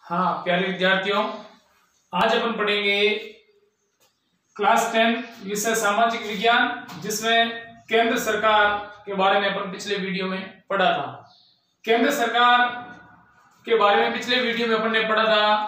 हाँ प्यारे विद्यार्थियों, आज अपन पढ़ेंगे क्लास 10 विषय सामाजिक विज्ञान, जिसमें केंद्र सरकार के बारे में अपन पिछले वीडियो में पढ़ा था। केंद्र सरकार के बारे में पिछले वीडियो में अपन ने पढ़ा था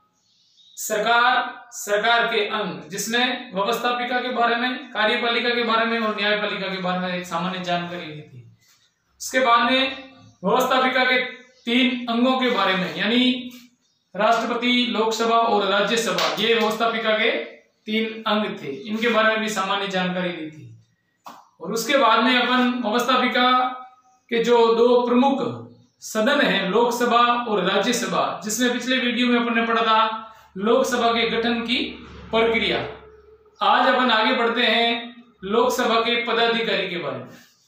सरकार के अंग, जिसमें व्यवस्थापिका के बारे में, कार्यपालिका के बारे में और न्यायपालिका के बारे में एक सामान्य जानकारी दी थी। उसके बाद में व्यवस्थापिका के 3 अंगों के बारे में, यानी राष्ट्रपति, लोकसभा और राज्यसभा, ये व्यवस्थापिका के 3 अंग थे, इनके बारे में भी सामान्य जानकारी दी थी। और उसके बाद में अपन व्यवस्थापिका के जो 2 प्रमुख सदन हैं, लोकसभा और राज्यसभा, जिसमें पिछले वीडियो में अपन ने पढ़ा था लोकसभा के गठन की प्रक्रिया। आज अपन आगे बढ़ते हैं लोकसभा के पदाधिकारी के बारे में।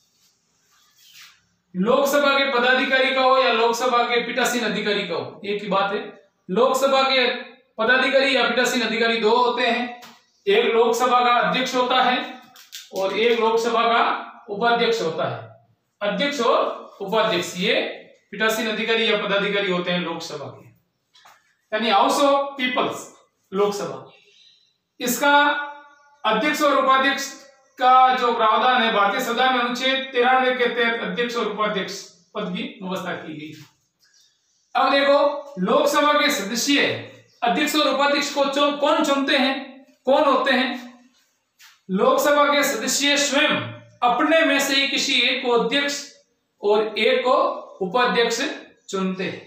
लोकसभा के पदाधिकारी का हो या लोकसभा के पीठासीन अधिकारी का हो, एक ही बात है। लोकसभा के पदाधिकारी या पीठासीन अधिकारी 2 होते हैं, एक लोकसभा का अध्यक्ष होता है और एक लोकसभा का उपाध्यक्ष होता है। अध्यक्ष और उपाध्यक्ष ये पीठासीन अधिकारी या पदाधिकारी होते हैं लोकसभा के, यानी हाउस ऑफ पीपल्स लोकसभा। इसका अध्यक्ष और उपाध्यक्ष का जो प्रावधान है भारतीय संविधान में अनुच्छेद 93 के तहत अध्यक्ष और उपाध्यक्ष पद की व्यवस्था की गई। अब देखो, लोकसभा के सदस्य अध्यक्ष और उपाध्यक्ष को कौन चुनते हैं, कौन होते हैं? लोकसभा के सदस्य स्वयं अपने में से ही किसी एक को अध्यक्ष और एक को उपाध्यक्ष चुनते हैं।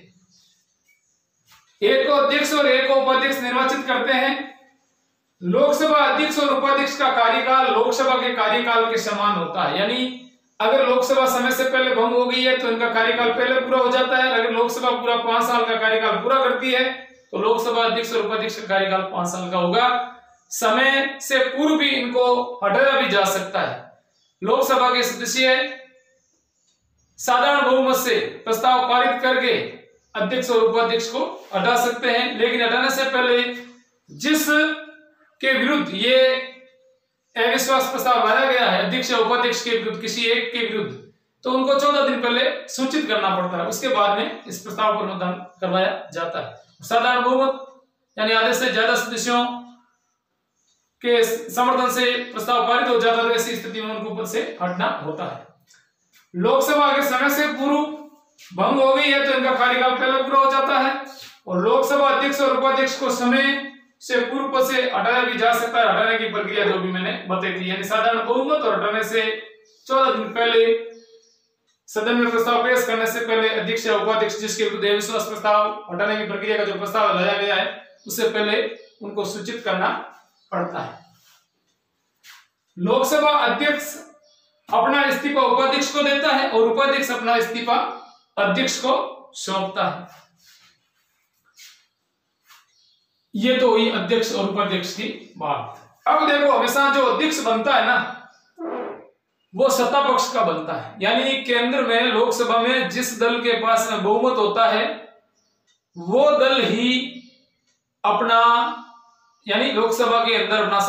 एक को अध्यक्ष और एक को उपाध्यक्ष निर्वाचित करते हैं। लोकसभा अध्यक्ष और उपाध्यक्ष का कार्यकाल लोकसभा के कार्यकाल के समान होता है, यानी अगर लोकसभा समय से पहले भंग हो गई है तो इनका कार्यकाल पहले पूरा हो जाता है। अगर लोकसभा पूरा 5 साल का कार्यकाल पूरा करती है तो लोकसभा अध्यक्ष और उपाध्यक्ष का कार्यकाल 5 साल का होगा। समय से पूर्व भी इनको हटाया भी जा सकता है। लोकसभा के सदस्य साधारण बहुमत से प्रस्ताव पारित करके अध्यक्ष और उपाध्यक्ष को हटा सकते हैं, लेकिन हटाने से पहले जिस के विरुद्ध ये अविश्वास प्रस्ताव लाया गया है, अध्यक्ष या उपाध्यक्ष के विरुद्ध, किसी एक के विरुद्ध, तो उनको 14 दिन पहले सूचित करना पड़ता है। उसके बाद में इस प्रस्ताव पर मतदान करवाया जाता है। साधारण बहुमत यानी आधे से ज्यादा सदस्यों के समर्थन से प्रस्ताव पारित हो जाता है, ऐसी स्थिति में उनको पद से हटना होता है। लोकसभा के समय से पूर्व भंग हो गई है तो इनका कार्यकाल पहले पूरा हो जाता है। और लोकसभा अध्यक्ष और उपाध्यक्ष को समय से पूर्व पद से हटाया भी जा सकता है। हटाने की प्रक्रिया जो भी मैंने बताई थी, यानी साधारण बहुमत और हटाने से 14 दिन पहले सदन में प्रस्ताव पेश करने से पहले अध्यक्ष या उपाध्यक्ष जिसके विरुद्ध अविश्वास प्रस्ताव, हटाने की प्रक्रिया का जो प्रस्ताव लाया गया है, उससे पहले उनको सूचित करना पड़ता है। लोकसभा अध्यक्ष अपना इस्तीफा उपाध्यक्ष को देता है और उपाध्यक्ष अपना इस्तीफा अध्यक्ष को सौंपता है। ये तो हुई अध्यक्ष और उपाध्यक्ष की बात। अब देखो, हमेशा जो अध्यक्ष बनता है ना, वो सत्ता पक्ष का बनता है, यानी केंद्र में लोकसभा में जिस दल के पास में बहुमत होता है वो दल ही अपना, यानी लोकसभा के अंदर अपना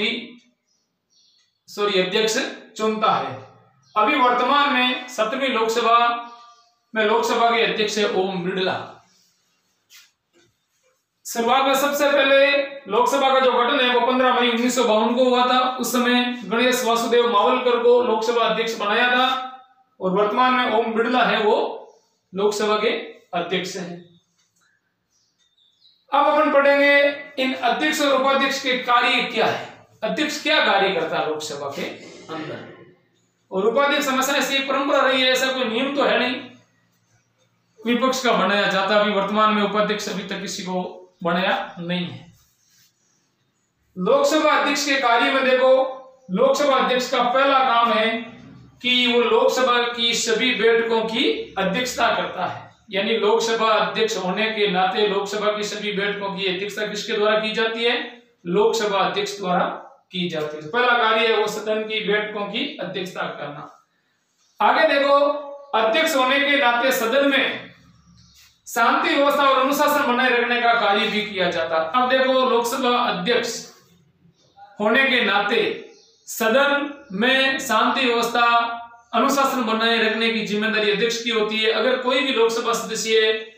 अध्यक्ष चुनता है। अभी वर्तमान में 17वीं लोकसभा में लोकसभा के अध्यक्ष है ओम बिड़ला। शुरुआत में सबसे पहले लोकसभा का जो गठन है वो 15 मई 1952 को हुआ था। उस समय गणेश वासुदेव मावलकर को लोकसभा अध्यक्ष बनाया था और वर्तमान में ओम बिड़ला है वो लोकसभा के अध्यक्ष हैं। अब अपन पढ़ेंगे इन अध्यक्ष और उपाध्यक्ष के कार्य क्या है। अध्यक्ष क्या कार्य करता है लोकसभा के अंदर, और उपाध्यक्ष हमेशा ऐसी एक परंपरा रही है, ऐसा कोई नियम तो है नहीं, विपक्ष का बनाया जाता। अभी वर्तमान में उपाध्यक्ष अभी तक किसी को बनाया नहीं है। लोकसभा अध्यक्ष के कार्य में देखो, लोकसभा अध्यक्ष का पहला काम है कि वो लोकसभा की सभी बैठकों की अध्यक्षता करता है, यानी लोकसभा अध्यक्ष होने के नाते लोकसभा की सभी बैठकों की अध्यक्षता किसके द्वारा की जाती है? लोकसभा अध्यक्ष द्वारा की जाती है। पहला कार्य है वो सदन की बैठकों की अध्यक्षता करना। आगे देखो, अध्यक्ष होने के नाते सदन में शांति व्यवस्था और अनुशासन बनाए रखने का कार्य भी किया जाता है। अब देखो, लोकसभा अध्यक्ष होने के नाते सदन में शांति व्यवस्था अनुशासन बनाए रखने की जिम्मेदारी अध्यक्ष की होती है। अगर कोई भी लोकसभा सदस्य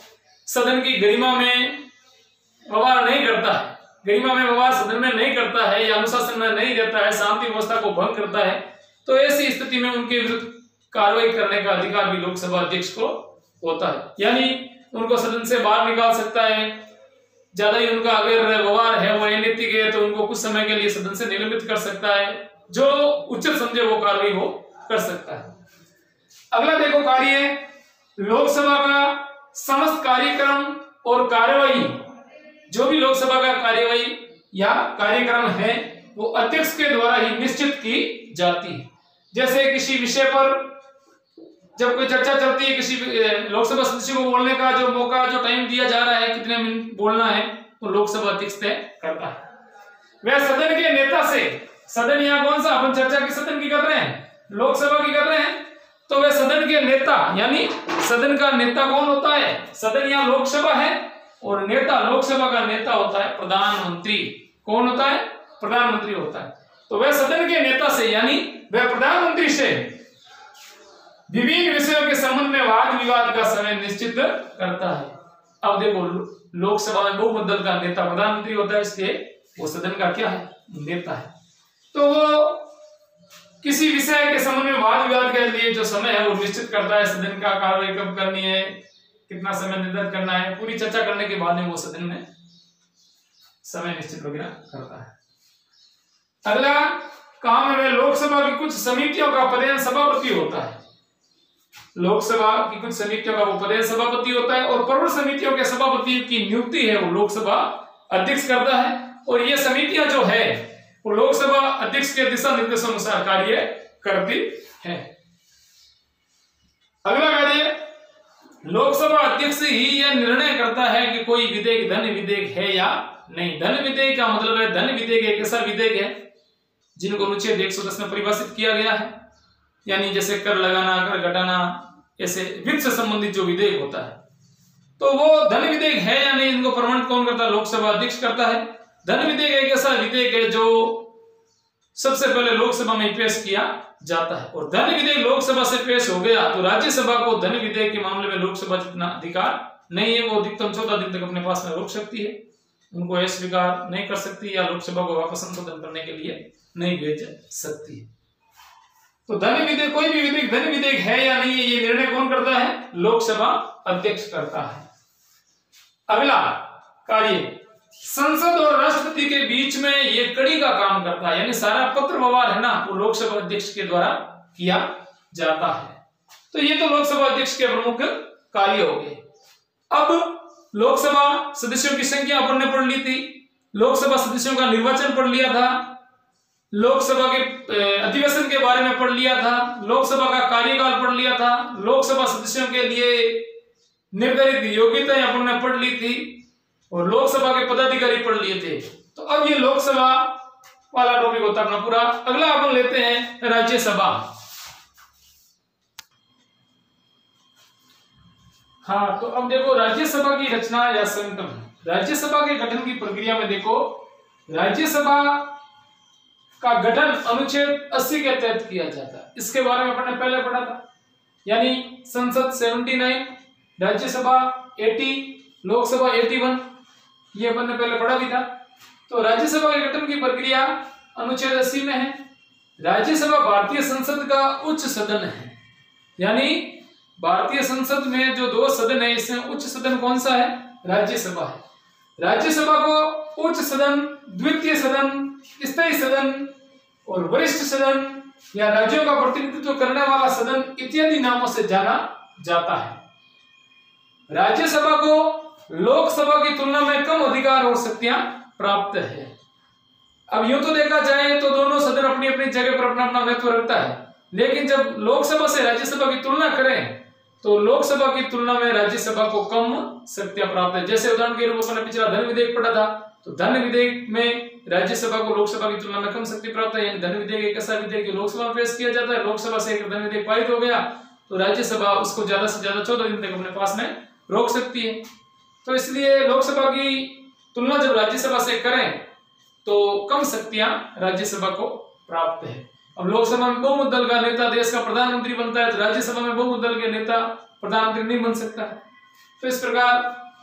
सदन की गरिमा में व्यवहार नहीं करता है, गरिमा में व्यवहार सदन में नहीं करता है या अनुशासन में नहीं रहता है, शांति व्यवस्था को भंग करता है, तो ऐसी स्थिति में उनके विरुद्ध कार्रवाई करने का अधिकार भी लोकसभा अध्यक्ष को होता है। यानी उनको सदन से बाहर निकाल सकता है, ज्यादा ही उनका अगर व्यवहार है वो अनैतिक है तो उनको कुछ समय के लिए सदन से निलंबित कर सकता है, जो उचित समझे वो कार्रवाई वो कर सकता है। अगला देखो कार्य, लोकसभा का समस्त कार्यक्रम और कार्यवाही, जो भी लोकसभा का कार्यवाही या कार्यक्रम है वो अध्यक्ष के द्वारा ही निश्चित की जाती है। जैसे किसी विषय पर जब कोई चर्चा चलती है, किसी लोकसभा सदस्य को बोलने का जो मौका, जो टाइम दिया जा रहा है, कितने मिनट बोलना है, तो लोकसभा अध्यक्ष तय करता है। वह सदन के नेता से, सदन यहाँ कौन सा, अपन चर्चा की सदन की कर रहे हैं, लोकसभा की कर रहे हैं, तो वह सदन के नेता, यानी सदन का नेता कौन होता है, सदन यहाँ लोकसभा है और नेता, लोकसभा का नेता होता है प्रधानमंत्री। कौन होता है, प्रधानमंत्री होता है। तो वह सदन के नेता से, यानी वह प्रधानमंत्री से विभिन्न विषयों के संबंध में वाद विवाद का समय निश्चित करता है। अब देखो, लोकसभा में बहुमत दल का नेता प्रधानमंत्री होता है, इसलिए वो सदन का क्या है, नेता है। तो वो किसी विषय के संबंध में वाद विवाद के लिए जो समय है वो निश्चित करता है, सदन का कार्रवाई कब करनी है, कितना समय निर्धारित करना है, पूरी चर्चा करने के बाद में वो सदन में समय निश्चित वगैरह करता है। अगला काम है, लोकसभा की कुछ समितियों का पदेन सभापति होता है। लोकसभा की कुछ समितियों का वो पदेन सभापति होता है और प्रवर समितियों के सभापति की नियुक्ति है वो लोकसभा अध्यक्ष करता है। और ये समितियां जो है वो लोकसभा अध्यक्ष के दिशा निर्देशों अनुसार कार्य करती है। अगला कार्य, लोकसभा अध्यक्ष ही यह निर्णय करता है कि कोई विधेयक धन विधेयक है या नहीं। धन विधेयक का मतलब है, धन विधेयक एक ऐसा विधेयक है जिनको अनुच्छेद 110 में परिभाषित किया गया है, यानी जैसे कर लगाना, कर घटाना, ऐसे वित्त से संबंधित जो विधेयक होता है, तो वो धन विधेयक है या नहीं, इनको प्रमाणित कौन करता है, लोकसभा अध्यक्ष करता है। धन विधेयक एक ऐसा विधेयक है जो सबसे पहले लोकसभा में पेश किया जाता है, और धन विधेयक लोकसभा से पेश हो गया तो राज्यसभा को धन विधेयक के मामले में लोकसभा जितना अधिकार नहीं है, वो अधिकतम 14 दिन तक अपने पास में रोक सकती है, उनको अस्वीकार नहीं कर सकती या लोकसभा को वापस संशोधन करने के लिए नहीं भेज सकती है। तो धन विधेयक, कोई भी विधेयक धन विधेयक है या नहीं है, ये निर्णय कौन करता है, लोकसभा अध्यक्ष करता है। अगला कार्य, संसद और राष्ट्रपति के बीच में ये कड़ी का काम करता है, यानी सारा पत्र व्यवहार है ना, वो लोकसभा अध्यक्ष के द्वारा किया जाता है। तो ये तो लोकसभा अध्यक्ष के प्रमुख कार्य हो गए। अब लोकसभा सदस्यों की संख्या अपन ने पढ़ ली थी, लोकसभा सदस्यों का निर्वाचन पढ़ लिया था, लोकसभा के अधिवेशन के बारे में पढ़ लिया था, लोकसभा का कार्यकाल पढ़ लिया था, लोकसभा सदस्यों के लिए निर्धारित योग्यताएं अपन ने पढ़ ली थी और लोकसभा के पदाधिकारी पढ़ लिए थे। तो अब ये लोकसभा वाला टॉपिक होता है पूरा। अगला अपन लेते हैं राज्यसभा। हाँ, तो अब देखो राज्यसभा की रचना या संगठन। राज्यसभा के गठन की प्रक्रिया में देखो, राज्यसभा का गठन अनुच्छेद 80 के तहत किया जाता है। इसके बारे में अपन ने पहले पढ़ा था, यानी संसद 79, राज्यसभा 80, लोकसभा 81, ये अपन ने पहले पढ़ा भी था। तो राज्यसभा के गठन की प्रक्रिया अनुच्छेद 80 में है। राज्यसभा भारतीय संसद का उच्च सदन है, यानी भारतीय संसद में जो 2 सदन है, इसमें उच्च सदन कौन सा है, राज्यसभा है। राज्यसभा को उच्च सदन, द्वितीय सदन, स्थायी सदन और वरिष्ठ सदन या राज्यों का प्रतिनिधित्व करने वाला सदन इत्यादि नामों से जाना जाता है। राज्यसभा को लोकसभा की तुलना में कम अधिकार और शक्तियां प्राप्त है। अब यूं तो देखा जाए तो दोनों सदन अपनी अपनी जगह पर अपना अपना महत्व रखता है, लेकिन जब लोकसभा से राज्यसभा की तुलना करें तो लोकसभा की तुलना में राज्यसभा को कम शक्तियां प्राप्त है। जैसे उदाहरण के रूप में पिछला धन विधेयक पढ़ा था, तो धन विधेयक में राज्यसभा को लोकसभा की तुलना में कम शक्ति प्राप्त है, यानी धन विधेयक एक ऐसा विधेयक जो लोकसभा में पेश किया जाता है, लोकसभा से एक धन विधेयक पारित हो गया तो राज्यसभा उसको ज्यादा से ज्यादा 14 दिन तक अपने पास में रोक सकती है। तो इसलिए लोकसभा की तुलना जब राज्यसभा से करें तो कम शक्तियां राज्यसभा को प्राप्त है। अब लोकसभा में बहुमत दल का नेता देश का प्रधानमंत्री बनता है, तो राज्यसभा में बहुमत दल के नेता प्रधानमंत्री नहीं बन सकता है। तो इस प्रकार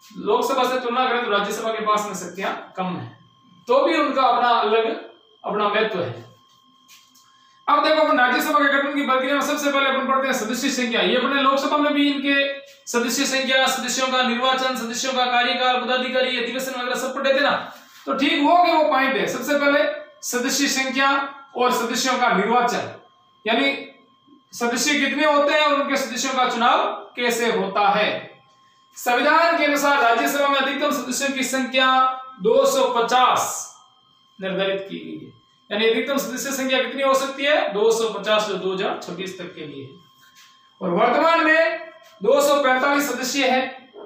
लोकसभा से तुलना करें तो राज्यसभा के पास में शक्तियां कम है, तो भी उनका अपना अलग अपना महत्व है। अब देखो अपन राज्यसभा के गठन की प्रक्रिया में सबसे पहले अपन पढ़ते हैं सदस्य संख्या। ये अपने लोकसभा में भी इनके सदस्य संख्या, सदस्यों का निर्वाचन, सदस्यों का कार्यकाल, पदाधिकारी, अधिवेशन वगैरह सब पढ़े थे ना, तो ठीक वो के वो पॉइंट है। सबसे पहले सदस्य संख्या और सदस्यों का निर्वाचन, यानी सदस्य कितने होते हैं और उनके सदस्यों का चुनाव कैसे होता है। संविधान के अनुसार राज्यसभा में अधिकतम सदस्यों की संख्या 250 निर्धारित की गई है, यानी अधिकतम सदस्य संख्या कितनी हो सकती है 250 जो 2026 तक के लिए। और वर्तमान में 245 सदस्य है।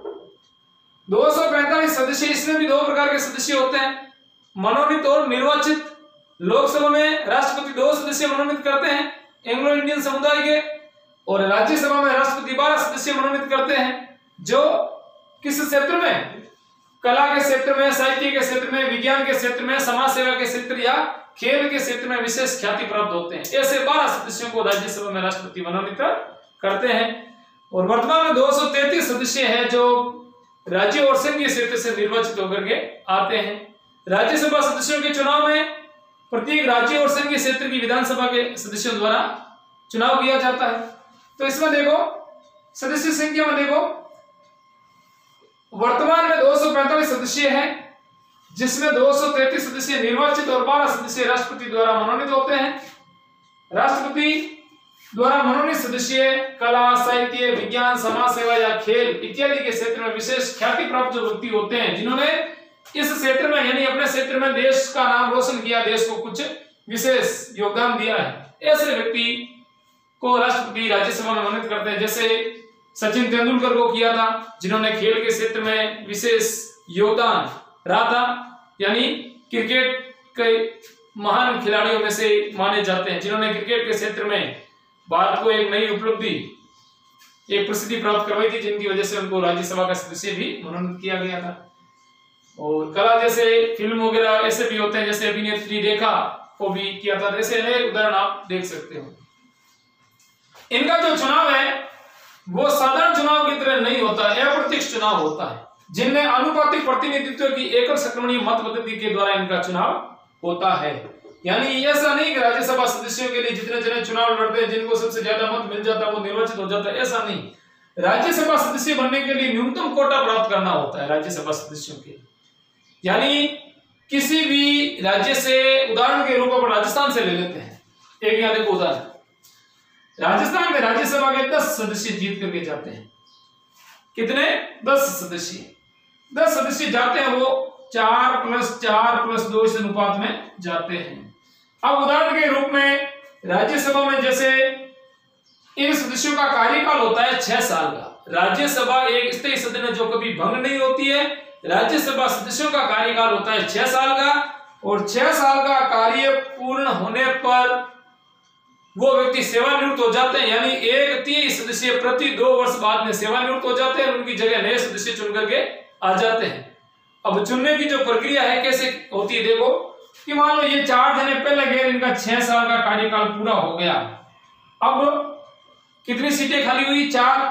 245 सदस्य, इसमें भी दो प्रकार के सदस्य होते हैं, मनोनीत और निर्वाचित। लोकसभा में राष्ट्रपति 2 सदस्य मनोनीत करते हैं एंग्लो इंडियन समुदाय के, और राज्यसभा में राष्ट्रपति 12 सदस्य मनोनीत करते हैं जो किस क्षेत्र में, कला के क्षेत्र में, साहित्य के क्षेत्र में, विज्ञान के क्षेत्र में, समाज सेवा के क्षेत्र या खेल के क्षेत्र में विशेष ख्याति प्राप्त होते हैं। ऐसे 12 सदस्यों को राज्यसभा में राष्ट्रपति मनोनीत करते हैं। और वर्तमान में 233 सदस्य हैं जो राज्य और संघीय क्षेत्र से निर्वाचित होकर के आते हैं। राज्यसभा सदस्यों के चुनाव में प्रत्येक राज्य और संघीय क्षेत्र की विधानसभा के सदस्यों द्वारा चुनाव किया जाता है। तो इसमें देखो सदस्य संख्या में देखो वर्तमान में 245 सदस्य हैं, जिसमें 233 सदस्य निर्वाचित और 12 सदस्य राष्ट्रपति द्वारा मनोनीत होते हैं। राष्ट्रपति द्वारा मनोनीत सदस्य कला, साहित्य, विज्ञान, समाज सेवा या खेल इत्यादि के क्षेत्र में विशेष ख्याति प्राप्त जो व्यक्ति होते हैं, जिन्होंने इस क्षेत्र में यानी अपने क्षेत्र में देश का नाम रोशन किया, देश को कुछ विशेष योगदान दिया है, ऐसे व्यक्ति को राष्ट्रपति राज्यसभा में मनोनीत करते हैं। जैसे सचिन तेंदुलकर को किया था, जिन्होंने खेल के क्षेत्र में विशेष योगदान रहा था, यानी क्रिकेट के महान खिलाड़ियों में से माने जाते हैं, जिन्होंने क्रिकेट के क्षेत्र में भारत को एक नई उपलब्धि, एक प्रसिद्धि प्राप्त करवाई थी, जिनकी वजह से उनको राज्यसभा का सदस्य भी मनोनीत किया गया था। और कला जैसे फिल्म वगैरह ऐसे भी होते हैं, जैसे अभिनेत्री रेखा को भी किया था। ऐसे अनेक उदाहरण आप देख सकते हो। इनका जो चुनाव है वो साधारण चुनाव की तरह नहीं होता है, अप्रत्यक्ष चुनाव होता है, जिनमें अनुपातिक प्रतिनिधित्व की एकल संक्रमणीय मत पद्धति के द्वारा इनका चुनाव होता है। यानी ऐसा नहीं कि राज्यसभा सदस्यों के लिए जितने जने चुनाव लड़ते हैं, जिनको सबसे ज्यादा मत मिल जाता है वो निर्वाचित हो जाता है, ऐसा नहीं। राज्यसभा सदस्य बनने के लिए न्यूनतम कोटा प्राप्त करना होता है राज्यसभा सदस्यों के। यानी किसी भी राज्य से, उदाहरण के रूप में राजस्थान से ले लेते हैं, एक यहाँ देखो उदाहरण, राजस्थान में राज्यसभा के 10 सदस्य जीत करके जाते हैं। कितने? 10 सदस्य। 10 सदस्य जाते हैं, वो 4+4+2 इस अनुपात में जाते हैं। अब उदाहरण के रूप में राज्यसभा में जैसे इन सदस्यों का कार्यकाल होता है 6 साल का। राज्यसभा एक स्थायी सदन है जो कभी भंग नहीं होती है। राज्यसभा सदस्यों का कार्यकाल होता है 6 साल का, और 6 साल का कार्य पूर्ण होने पर वो व्यक्ति सेवानिवृत्त हो जाते हैं, यानी 1/3 सदस्य प्रति 2 वर्ष बाद में सेवानिवृत्त हो जाते हैं, उनकी जगह नए सदस्य चुन करके आ जाते हैं। अब चुनने की जो प्रक्रिया है कैसे होती है, देखो कि मान लो ये 4 जने पहले गए, इनका 6 साल का कार्यकाल पूरा हो गया। अब कितनी सीटें खाली हुई?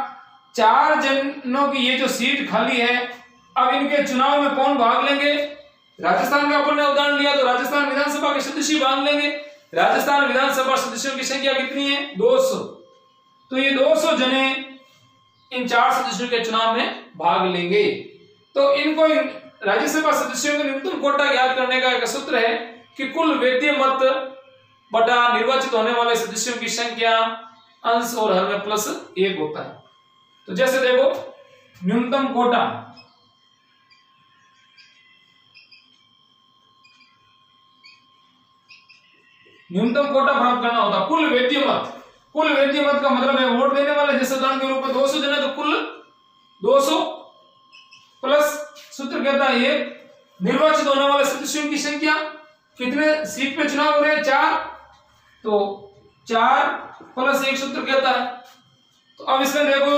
4 जनों की ये जो सीट खाली है, अब इनके चुनाव में कौन भाग लेंगे? राजस्थान का अपन ने उदाहरण लिया तो राजस्थान विधानसभा के सदस्य भाग लेंगे। राजस्थान विधानसभा सदस्यों की संख्या कितनी है? 200। तो ये 200 जने इन 4 सदस्यों के चुनाव में भाग लेंगे। तो इनको राज्यसभा सदस्यों के न्यूनतम कोटा याद करने का एक सूत्र है कि कुल व्यक्ति मत बटा निर्वाचित होने वाले सदस्यों की संख्या अंश और हर में +1 होता है। तो जैसे देखो न्यूनतम कोटा, न्यूनतम कोटा प्राप्त करना होता कुल वैद्य मत। कुल वैद्य मत का मतलब है वोट देने वाले, जैसे उदाहरण के रूप में 200 जन है तो कुल 200 प्लस सूत्र कहता है ये निर्वाचित होने वाले सदस्यों की संख्या, कितने सीट पे चुनाव हो रहे हैं? 4, तो 4 + 1 सूत्र कहता है। तो अब इसमें देखो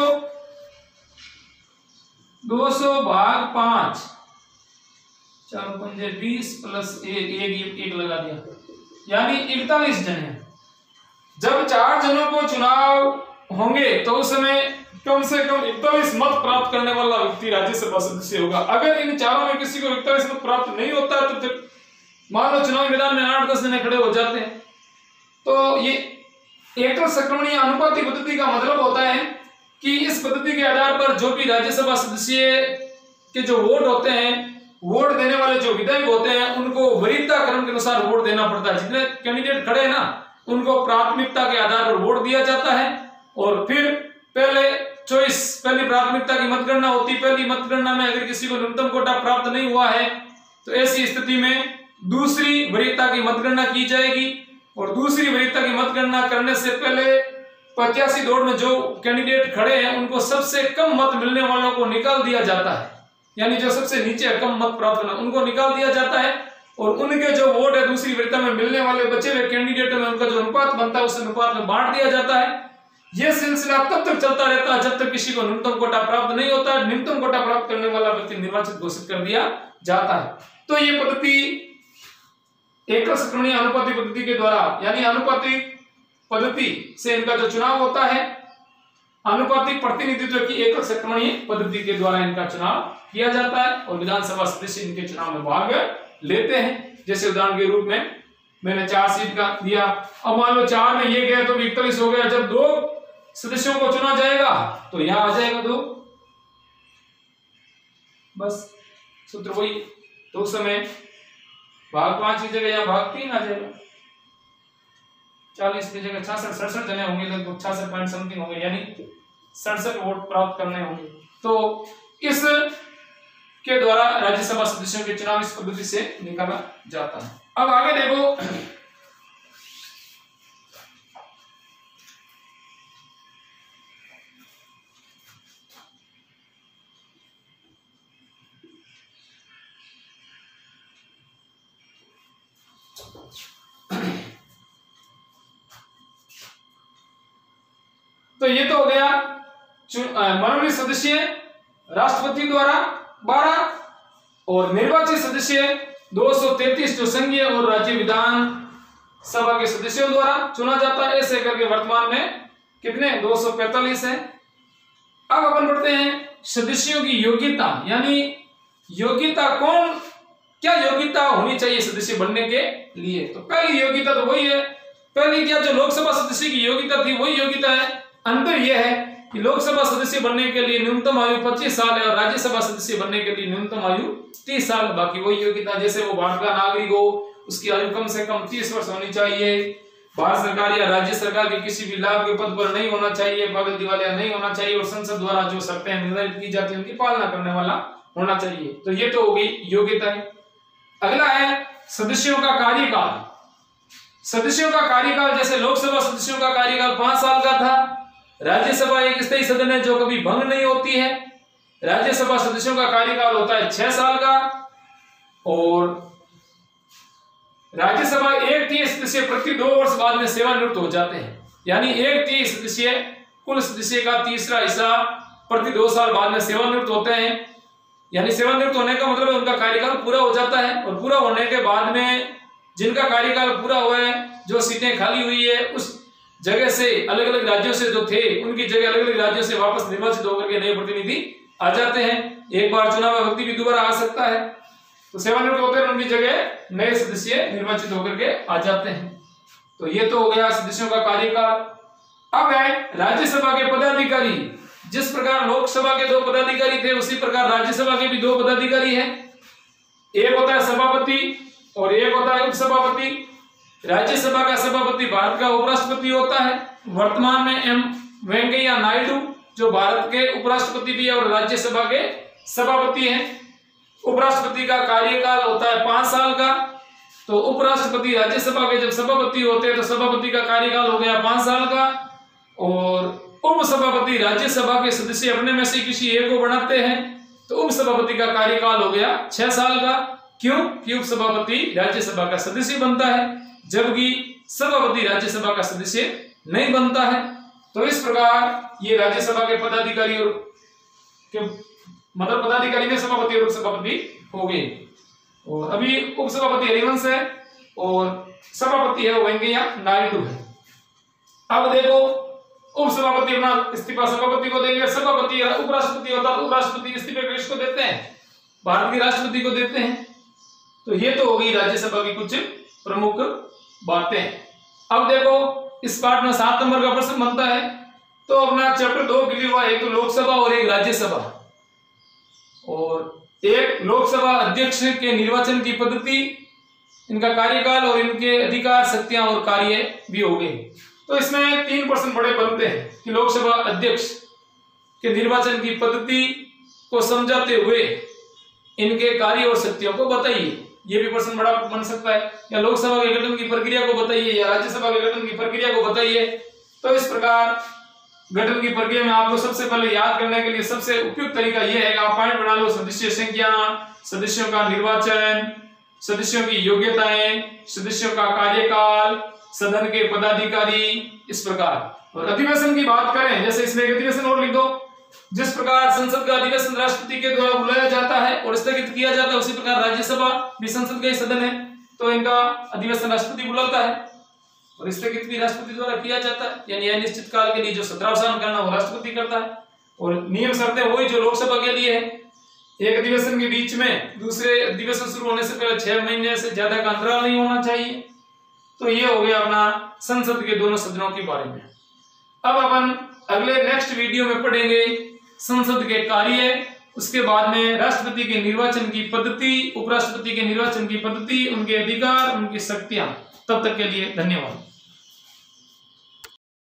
200/5, 4 पंजे 20 + 1 लगा दिया, यानी 41 जन है। जब 4 जनों को चुनाव होंगे तो उस समय कम से कम 41 मत प्राप्त करने वाला व्यक्ति राज्यसभा सदस्य होगा। अगर इन चारों में किसी को 41 मत प्राप्त नहीं होता तो फिर मान लो चुनाव मैदान में 8-10 जने खड़े हो जाते हैं। तो ये एकल संक्रमणीय अनुपाती पद्धति का मतलब होता है कि इस पद्धति के आधार पर जो भी राज्यसभा सदस्य के जो वोट होते हैं, वोट देने वाले जो विधायक होते हैं, उनको वरीयता क्रम के अनुसार वोट देना पड़ता है। जितने कैंडिडेट खड़े हैं ना, उनको प्राथमिकता के आधार पर वोट दिया जाता है और फिर पहली प्राथमिकता की मतगणना होती। पहली मतगणना में अगर किसी को न्यूनतम कोटा प्राप्त नहीं हुआ है तो ऐसी स्थिति में दूसरी वरीयता की मतगणना की जाएगी और दूसरी वरीयता की मतगणना करने से पहले प्रत्याशी दौड़ में जो कैंडिडेट खड़े हैं उनको सबसे कम मत मिलने वालों को निकाल दिया जाता है, यानी जो सबसे नीचे कम मत प्राप्त करना उनको निकाल दिया जाता है और उनके जो वोट है दूसरी वरीयता में मिलने वाले बचे हुए कैंडिडेटों में उनका जो अनुपात बनता है उस अनुपात में बांट दिया जाता है। यह सिलसिला तब तक चलता रहता है जब तक किसी को न्यूनतम कोटा प्राप्त नहीं होता। न्यूनतम कोटा प्राप्त करने वाला व्यक्ति निर्वाचित घोषित कर दिया जाता है। तो ये पद्धति एकल संक्रमणीय अनुपाती पद्धति के द्वारा, यानी अनुपातिक पद्धति से इनका जो चुनाव होता है, अनुपातिक प्रतिनिधित्व की एकल संक्रमणीय पद्धति के द्वारा इनका चुनाव किया जाता है और विधानसभा सदस्य इनके चुनाव में भाग लेते हैं। जैसे उदाहरण के रूप में मैंने 4 सीट का दिया, अब मान लो 4 में ये गया तो 41 हो गया। जब 2 सदस्यों को चुना जाएगा तो यहां आ जाएगा 2, बस सूत्र वही। तो उस समय भाग 5 की जगह यहां भाग 3 आ जाएगा। 40 की जगह 66 जने होंगे, लगभग 66 पॉइंट समथिंग होंगे, यानी 67 वोट प्राप्त करने होंगे। तो इस के द्वारा राज्यसभा सदस्यों के चुनाव इस पद्धति से निकाला जाता है। अब आगे देखो, तो ये तो हो गया मनोनीत सदस्य राष्ट्रपति द्वारा 12 और निर्वाचित सदस्य 233 जो संघीय और राज्य विधान सभा के सदस्यों द्वारा चुना जाता है। ऐसे करके वर्तमान में कितने 245 है। अब अपन पढ़ते हैं सदस्यों की योग्यता, यानी योग्यता क्या योग्यता होनी चाहिए सदस्य बनने के लिए। तो पहली योग्यता तो वही है, पहली क्या जो लोकसभा सदस्य की योग्यता थी वही योग्यता है। अंतर यह है कि लोकसभा सदस्य बनने के लिए न्यूनतम आयु 25 साल है और राज्यसभा सदस्य बनने के लिए न्यूनतम आयु 30 साल। बाकी वही योग्यता, जैसे वो भारत का नागरिक हो उसकी आयु कम से कम 30 वर्ष होनी चाहिए, भारत सरकार या राज्य सरकार के किसी भी लाभ के पद पर नहीं होना चाहिए, पागल दिवालिया नहीं होना चाहिए और संसद द्वारा जो शर्तें निर्धारित की जाती है उनकी पालना करने वाला होना चाहिए। तो ये तो हो गई योग्यता है। अगला है सदस्यों का कार्यकाल। सदस्यों का कार्यकाल, जैसे लोकसभा सदस्यों का कार्यकाल 5 साल का था, राज्यसभा एक स्थायी सदन है जो कभी भंग नहीं होती है। राज्यसभा सदस्यों का कार्यकाल होता है 6 साल का और राज्यसभा 1/3 सदस्य प्रति 2 वर्ष बाद में सेवानिवृत्त हो जाते हैं, यानी 1/3 सदस्य कुल सदस्य का तीसरा हिस्सा प्रति 2 साल बाद में सेवानिवृत्त होते हैं। यानी सेवानिवृत्त होने का मतलब है उनका कार्यकाल पूरा हो जाता है और पूरा होने के बाद में जिनका कार्यकाल पूरा हुआ है, जो सीटें खाली हुई है उस जगह से अलग अलग राज्यों से जो थे उनकी जगह अलग अलग राज्यों से वापस निर्वाचित होकर के नए प्रतिनिधि आ जाते हैं। एक बार चुना हुआ व्यक्ति भी दोबारा आ सकता है, तो सेवानिवृत्त होकर उनकी जगह नए सदस्य निर्वाचित होकर के आ जाते हैं। तो ये तो हो गया सदस्यों का कार्यकाल। अब है राज्यसभा के पदाधिकारी। जिस प्रकार लोकसभा के 2 पदाधिकारी थे उसी प्रकार राज्यसभा के भी 2 पदाधिकारी हैं। एक होता है सभापति और एक होता है उपसभापति। राज्यसभा का सभापति भारत का उपराष्ट्रपति होता है। वर्तमान में एम वेंकैया नायडू जो भारत के उपराष्ट्रपति भी है और राज्यसभा के सभापति हैं। उपराष्ट्रपति का कार्यकाल होता है 5 साल का। तो उपराष्ट्रपति राज्यसभा के जब सभापति होते हैं तो सभापति का कार्यकाल हो गया 5 साल का और उपसभापति राज्यसभा के सदस्य अपने में से किसी एक को बनाते हैं तो उपसभापति का कार्यकाल हो गया 6 साल का। क्यों? कि उपसभापति राज्यसभा का सदस्य बनता है जबकि सभापति राज्यसभा का सदस्य नहीं बनता है। तो इस प्रकार ये राज्यसभा के पदाधिकारी और मतलब पदाधिकारी में सभापति और उपसभापति हो गए। और अभी उपसभापति हरिवंश है और सभापति है वेंकैया नायडू है। अब देखो उपसभापति अपना इस्तीफा सभापति को देंगे, सभापति उपराष्ट्रपति होता है, उपराष्ट्रपति इस्तीफे किसको देते हैं, भारत के राष्ट्रपति को देते हैं। तो ये तो होगी राज्यसभा की कुछ प्रमुख बातें। अब देखो इस पार्ट में 7 नंबर का प्रश्न बनता है, तो अपना चैप्टर 2 के लिए हुआ एक तो लोकसभा और एक राज्यसभा, और एक लोकसभा अध्यक्ष के निर्वाचन की पद्धति, इनका कार्यकाल और इनके अधिकार, शक्तियां और कार्य भी हो गए। तो इसमें 3 प्रश्न बड़े बनते हैं कि लोकसभा अध्यक्ष के निर्वाचन की पद्धति को समझाते हुए इनके कार्य और शक्तियों को बताइए। ये भी प्रश्न बड़ा बन सकता है, या लोकसभा के गठन की प्रक्रिया को बताइए, या राज्यसभा के गठन की प्रक्रिया को बताइए। तो इस प्रकार गठन की प्रक्रिया में आपको सबसे पहले याद करने के लिए सबसे उपयुक्त तरीका यह है कि आप पॉइंट बना लो, सदस्य संख्या, सदस्यों का निर्वाचन, सदस्यों की योग्यताएं, सदस्यों का कार्यकाल, सदन के पदाधिकारी, इस प्रकार। और अधिवेशन की बात करें, जैसे इसमें एक अधिवेशन और लिख दो, जिस प्रकार संसद का अधिवेशन राष्ट्रपति के द्वारा बुलाया जाता है और स्थगित किया जाता है, उसी प्रकार राज्यसभा भी संसद का ही सदन है, तो इनका अधिवेशन राष्ट्रपति बुलाता है और स्थगित भी राष्ट्रपति द्वारा किया जाता है। यानी अनिश्चित काल के लिए जो सत्रावसान करना वो राष्ट्रपति करता है, और नियम शर्तें वही जो लोकसभा के लिए है। एक अधिवेशन के बीच में दूसरे अधिवेशन शुरू होने से पहले 6 महीने से ज्यादा का अंतराल नहीं होना चाहिए। तो ये हो गया अपना संसद के दोनों सदनों के बारे में। अब अपन अगले नेक्स्ट वीडियो में पढ़ेंगे संसद के कार्य, उसके बाद में राष्ट्रपति के निर्वाचन की पद्धति, उपराष्ट्रपति के निर्वाचन की पद्धति, उनके अधिकार, उनकी शक्तियां। तब तक के लिए धन्यवाद।